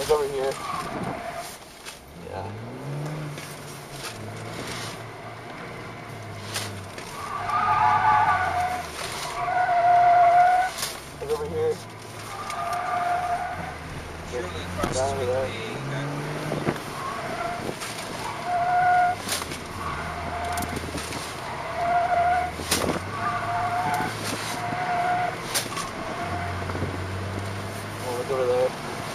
Look over here. Yeah. Look over here. Down over there. Oh, look over there.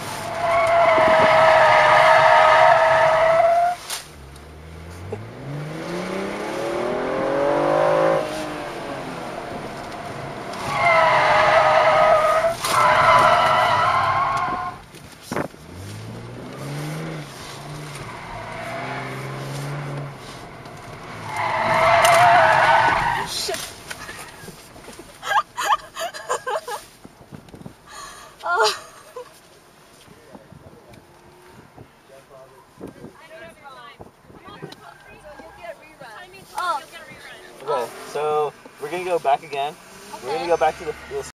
Oh. Okay, so we're gonna go back again. We're gonna go back to the